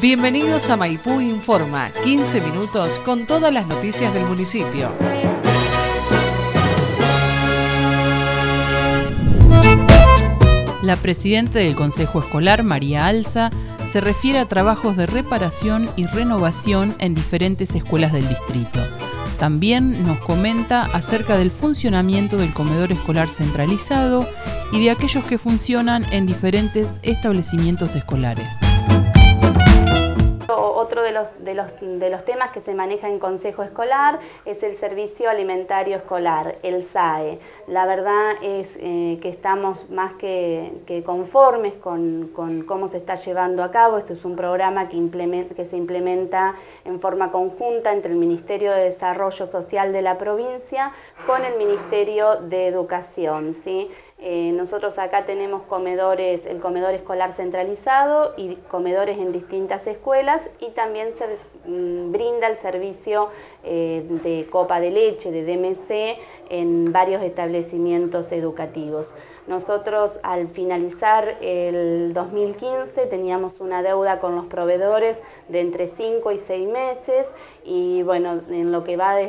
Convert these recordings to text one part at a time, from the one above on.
Bienvenidos a Maipú Informa, 15 minutos con todas las noticias del municipio. La presidenta del Consejo Escolar, María Alza, se refiere a trabajos de reparación y renovación en diferentes escuelas del distrito. También nos comenta acerca del funcionamiento del comedor escolar centralizado y de aquellos que funcionan en diferentes establecimientos escolares. Otro de los temas que se maneja en Consejo Escolar es el Servicio Alimentario Escolar, el SAE. La verdad es que estamos más que conformes con cómo se está llevando a cabo. Esto es un programa que se implementa en forma conjunta entre el Ministerio de Desarrollo Social de la provincia con el Ministerio de Educación, ¿sí? Nosotros acá tenemos el comedor escolar centralizado y comedores en distintas escuelas, y también se brinda el servicio de copa de leche, de DMC, en varios establecimientos educativos. Nosotros, al finalizar el 2015, teníamos una deuda con los proveedores de entre 5 y 6 meses, y bueno, en lo que va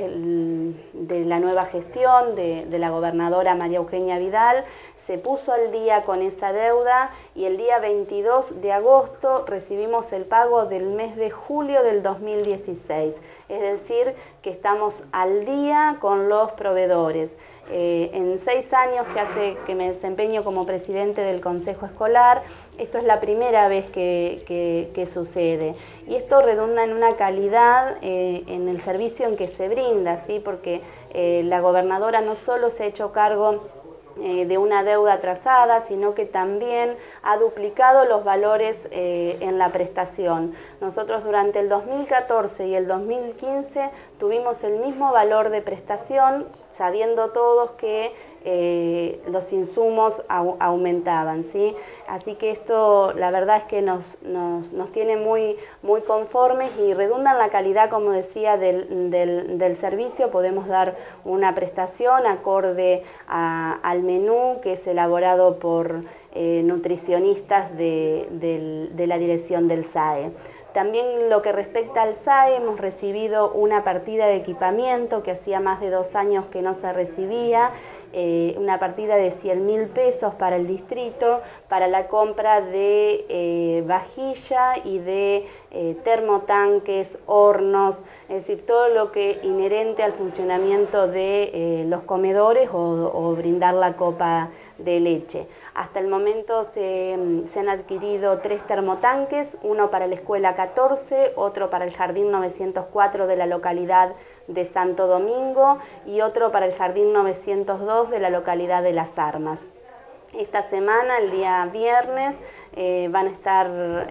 de la nueva gestión de la gobernadora María Eugenia Vidal, se puso al día con esa deuda, y el día 22 de agosto recibimos el pago del mes de julio del 2016. Es decir, que estamos al día con los proveedores. En 6 años que me desempeño como presidente del Consejo Escolar, esto es la primera vez que sucede. Y esto redunda en una calidad en el servicio en que se brinda, ¿sí? Porque la gobernadora no solo se ha hecho cargo de una deuda atrasada, sino que también ha duplicado los valores en la prestación. Nosotros durante el 2014 y el 2015 tuvimos el mismo valor de prestación, sabiendo todos que los insumos aumentaban, ¿sí? Así que esto, la verdad es que nos tiene muy conformes y redunda en la calidad, como decía, del servicio. Podemos dar una prestación acorde al menú que es elaborado por nutricionistas de la dirección del SAE. También lo que respecta al SAE, hemos recibido una partida de equipamiento que hacía más de 2 años que no se recibía, una partida de 100.000 pesos para el distrito, para la compra de vajilla y de termotanques, hornos, es decir, todo lo que inherente al funcionamiento de los comedores o brindar la copa de leche. Hasta el momento se han adquirido 3 termotanques, uno para la escuela 14, otro para el jardín 904 de la localidad de Santo Domingo y otro para el jardín 902 de la localidad de Las Armas. Esta semana, el día viernes, van a estar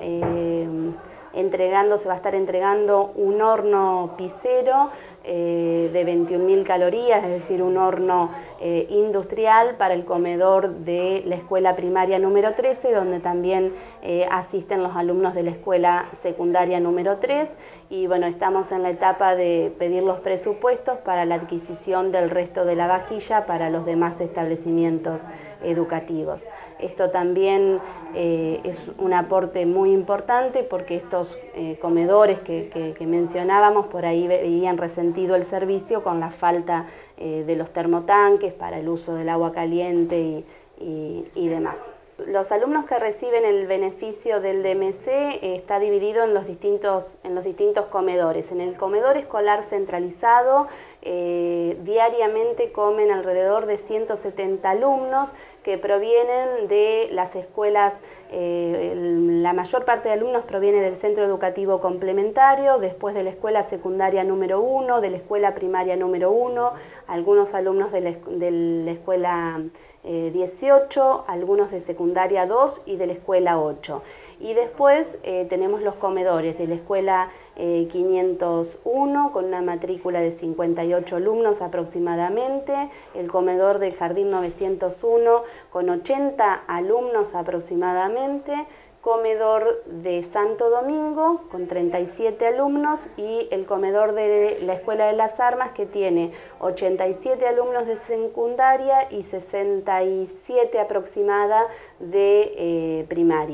se va a estar entregando un horno pisero de 21.000 calorías, es decir, un horno industrial para el comedor de la escuela primaria número 13, donde también asisten los alumnos de la escuela secundaria número 3, y bueno, estamos en la etapa de pedir los presupuestos para la adquisición del resto de la vajilla para los demás establecimientos educativos. Esto también es un aporte muy importante, porque estos comedores que mencionábamos por ahí veían resentido el servicio con la falta de los termotanques para el uso del agua caliente y demás. Los alumnos que reciben el beneficio del DMC está dividido en los distintos comedores. En el comedor escolar centralizado diariamente comen alrededor de 170 alumnos que provienen de las escuelas. La mayor parte de alumnos proviene del centro educativo complementario, después de la escuela secundaria número 1, de la escuela primaria número 1, algunos alumnos de la escuela 18, algunos de secundaria 2 y de la escuela 8. Y después tenemos los comedores de la escuela 501 con una matrícula de 58 alumnos aproximadamente, el comedor del jardín 901 con 80 alumnos aproximadamente, comedor de Santo Domingo con 37 alumnos y el comedor de la Escuela de las Armas, que tiene 87 alumnos de secundaria y 67 aproximada de primaria.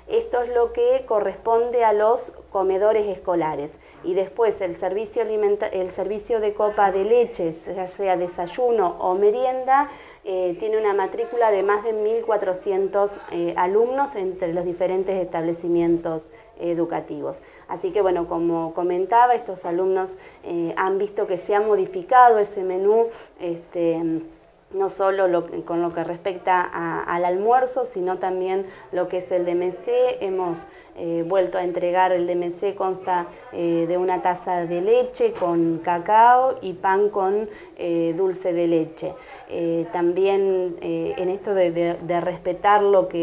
Esto es lo que corresponde a los comedores escolares. Y después el servicio de copa de leche, ya sea desayuno o merienda, tiene una matrícula de más de 1.400 alumnos entre los diferentes establecimientos educativos. Así que bueno, como comentaba, estos alumnos han visto que se ha modificado ese menú, no solo con lo que respecta al almuerzo, sino también lo que es el DMC. Hemos vuelto a entregar el DMC, consta de una taza de leche con cacao y pan con dulce de leche. También en esto de respetar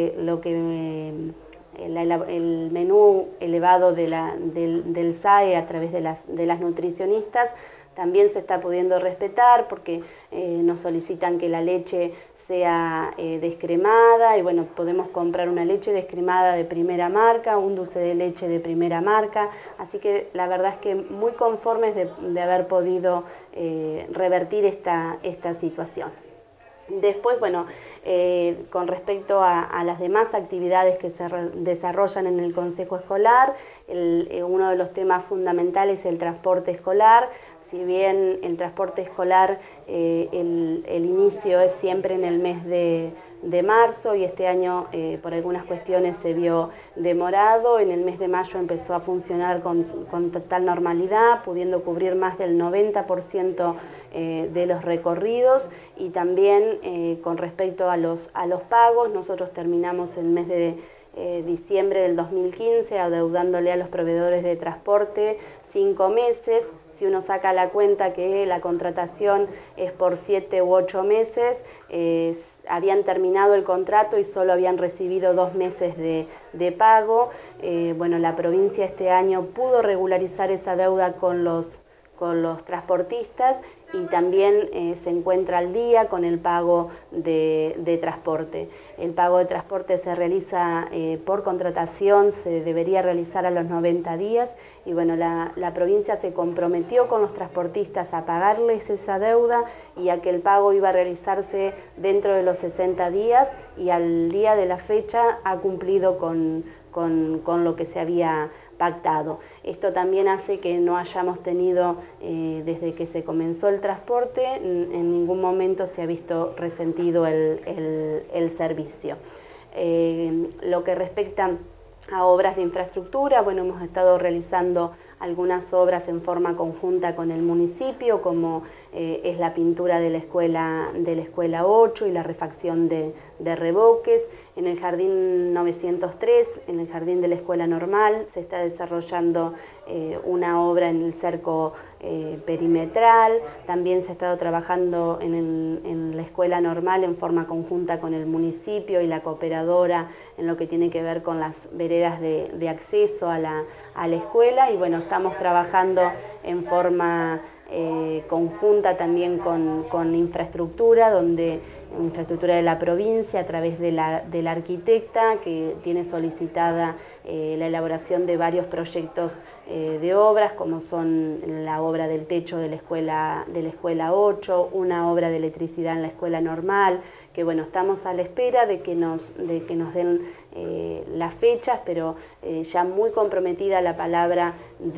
el menú elevado del SAE a través de las nutricionistas, también se está pudiendo respetar, porque nos solicitan que la leche sea descremada, y bueno, podemos comprar una leche descremada de primera marca, un dulce de leche de primera marca, así que la verdad es que muy conformes de haber podido revertir esta situación. Después, bueno, con respecto a las demás actividades que se desarrollan en el Consejo Escolar, uno de los temas fundamentales es el transporte escolar. Si bien el transporte escolar, el inicio es siempre en el mes de marzo, y este año por algunas cuestiones se vio demorado, en el mes de mayo empezó a funcionar con total normalidad, pudiendo cubrir más del 90% de los recorridos. Y también con respecto a los pagos, nosotros terminamos el mes de diciembre del 2015 adeudándole a los proveedores de transporte 5 meses. Si uno saca la cuenta que la contratación es por 7 u 8 meses, habían terminado el contrato y solo habían recibido 2 meses de pago. Bueno, la provincia este año pudo regularizar esa deuda con los transportistas, y también se encuentra al día con el pago de transporte. El pago de transporte se realiza por contratación, se debería realizar a los 90 días, y bueno, la provincia se comprometió con los transportistas a pagarles esa deuda, y a que el pago iba a realizarse dentro de los 60 días, y al día de la fecha ha cumplido con lo que se había pactado. Esto también hace que no hayamos tenido, desde que se comenzó el transporte, en ningún momento se ha visto resentido el servicio. Lo que respecta a obras de infraestructura, bueno, hemos estado realizando algunas obras en forma conjunta con el municipio, como es la pintura de la escuela 8 y la refacción de revoques. En el jardín 903, en el jardín de la escuela normal, se está desarrollando una obra en el cerco perimetral. También se ha estado trabajando en la escuela normal en forma conjunta con el municipio y la cooperadora en lo que tiene que ver con las veredas de acceso a la escuela, y bueno, estamos trabajando en forma conjunta también con infraestructura, infraestructura de la provincia, a través de la arquitecta, que tiene solicitada la elaboración de varios proyectos de obras, como son la obra del techo de la escuela 8, una obra de electricidad en la escuela normal, que bueno, estamos a la espera de que nos den las fechas, pero ya muy comprometida la palabra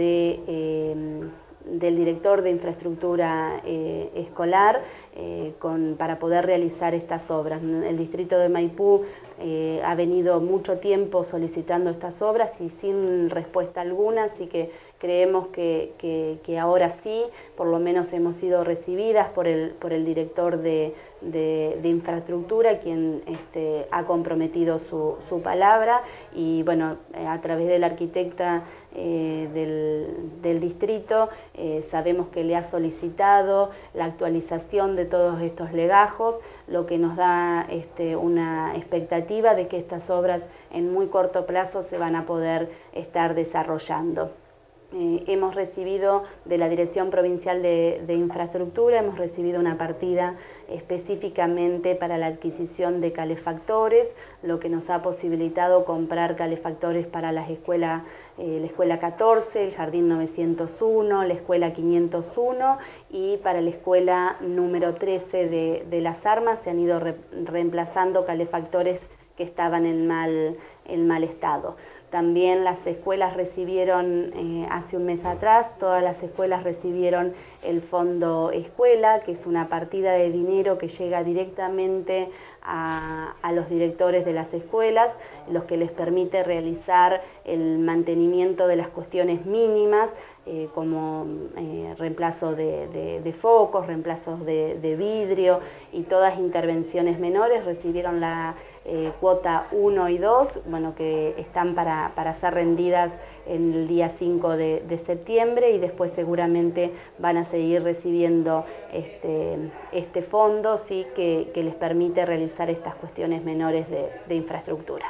del director de infraestructura escolar para poder realizar estas obras. El distrito de Maipú ha venido mucho tiempo solicitando estas obras y sin respuesta alguna, así que creemos que ahora sí, por lo menos hemos sido recibidas por el director de infraestructura, quien ha comprometido su palabra, y bueno, a través de la arquitecta del distrito sabemos que le ha solicitado la actualización de todos estos legajos, lo que nos da una expectativa de que estas obras en muy corto plazo se van a poder estar desarrollando. Hemos recibido de la Dirección Provincial de Infraestructura, hemos recibido una partida específicamente para la adquisición de calefactores, lo que nos ha posibilitado comprar calefactores para la escuela 14, el jardín 901, la escuela 501, y para la escuela número 13 de Las Armas se han ido reemplazando calefactores estaban en mal estado. También las escuelas recibieron, hace un mes atrás, todas las escuelas recibieron el Fondo Escuela, que es una partida de dinero que llega directamente a los directores de las escuelas, los que les permite realizar el mantenimiento de las cuestiones mínimas, como reemplazo de focos, reemplazos de vidrio y todas intervenciones menores. Recibieron la cuota 1 y 2, bueno, que están para ser rendidas en el día 5 de septiembre, y después seguramente van a seguir recibiendo este fondo, ¿sí? que les permite realizar estas cuestiones menores de infraestructura.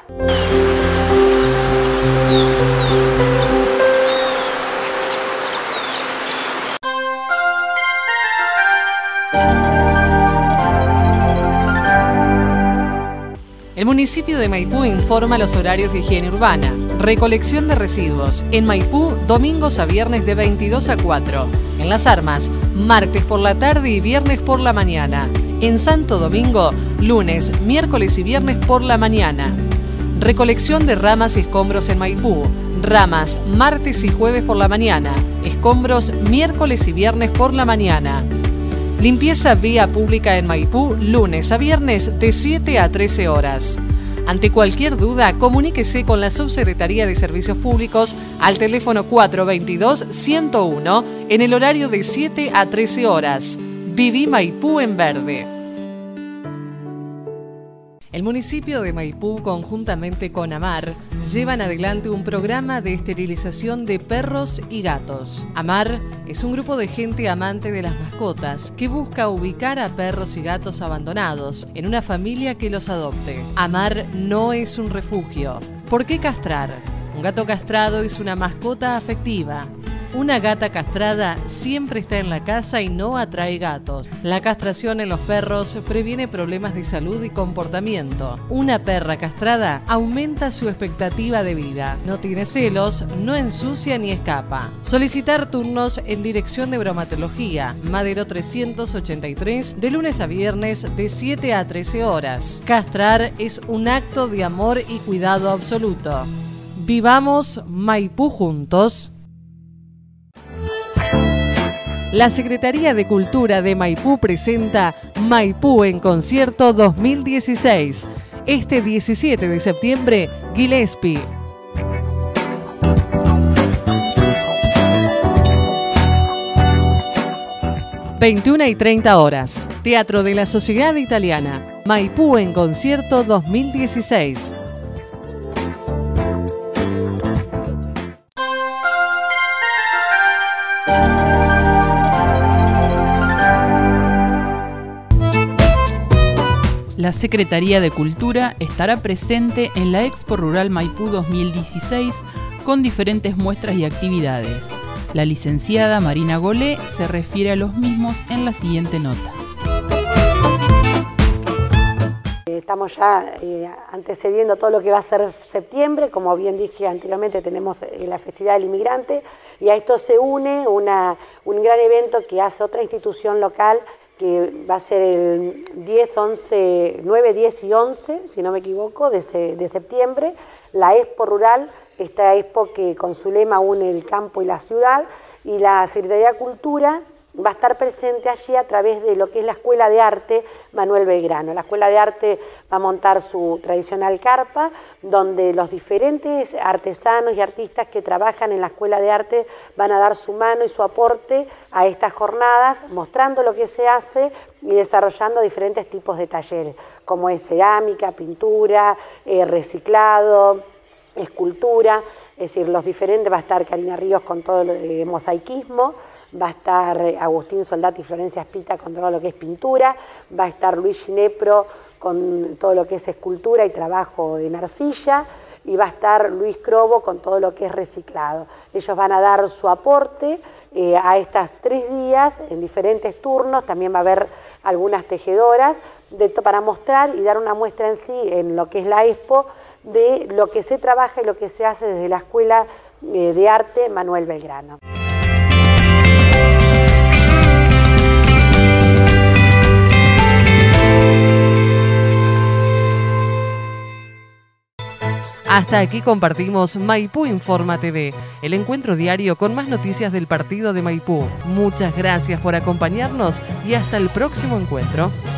El municipio de Maipú informa los horarios de higiene urbana. Recolección de residuos. En Maipú, domingos a viernes de 22 a 4. En Las Armas, martes por la tarde y viernes por la mañana. En Santo Domingo, lunes, miércoles y viernes por la mañana. Recolección de ramas y escombros en Maipú. Ramas, martes y jueves por la mañana. Escombros, miércoles y viernes por la mañana. Limpieza vía pública en Maipú, lunes a viernes de 7 a 13 horas. Ante cualquier duda, comuníquese con la Subsecretaría de Servicios Públicos al teléfono 422-101 en el horario de 7 a 13 horas. Viví Maipú en verde. El municipio de Maipú, conjuntamente con AMAR, llevan adelante un programa de esterilización de perros y gatos. AMAR es un grupo de gente amante de las mascotas que busca ubicar a perros y gatos abandonados en una familia que los adopte. AMAR no es un refugio. ¿Por qué castrar? Un gato castrado es una mascota afectiva. Una gata castrada siempre está en la casa y no atrae gatos. La castración en los perros previene problemas de salud y comportamiento. Una perra castrada aumenta su expectativa de vida. No tiene celos, no ensucia ni escapa. Solicitar turnos en Dirección de Bromatología, Madero 383, de lunes a viernes de 7 a 13 horas. Castrar es un acto de amor y cuidado absoluto. Vivamos Maipú juntos. La Secretaría de Cultura de Maipú presenta Maipú en Concierto 2016. Este 17 de septiembre, Gillespie. 21:30 horas. Teatro de la Sociedad Italiana. Maipú en Concierto 2016. La Secretaría de Cultura estará presente en la Expo Rural Maipú 2016 con diferentes muestras y actividades. La licenciada Marina Golé se refiere a los mismos en la siguiente nota. Estamos ya antecediendo todo lo que va a ser septiembre. Como bien dije anteriormente, tenemos la festividad del inmigrante, y a esto se une un gran evento que hace otra institución local, que va a ser el 9, 10 y 11, si no me equivoco, de septiembre, la Expo Rural, esta Expo que con su lema une el campo y la ciudad, y la Secretaría de Cultura va a estar presente allí a través de lo que es la Escuela de Arte Manuel Belgrano. La Escuela de Arte va a montar su tradicional carpa, donde los diferentes artesanos y artistas que trabajan en la Escuela de Arte van a dar su mano y su aporte a estas jornadas, mostrando lo que se hace y desarrollando diferentes tipos de talleres, como es cerámica, pintura, reciclado, escultura. Es decir, los diferentes, va a estar Karina Ríos con todo el mosaicismo, va a estar Agustín Soldati y Florencia Espita con todo lo que es pintura, va a estar Luis Ginepro con todo lo que es escultura y trabajo en arcilla, y va a estar Luis Crobo con todo lo que es reciclado. Ellos van a dar su aporte a estas 3 días en diferentes turnos. También va a haber algunas tejedoras para mostrar y dar una muestra en sí, en lo que es la Expo, de lo que se trabaja y lo que se hace desde la Escuela de Arte Manuel Belgrano. Hasta aquí compartimos Maipú Informa TV, el encuentro diario con más noticias del partido de Maipú. Muchas gracias por acompañarnos y hasta el próximo encuentro.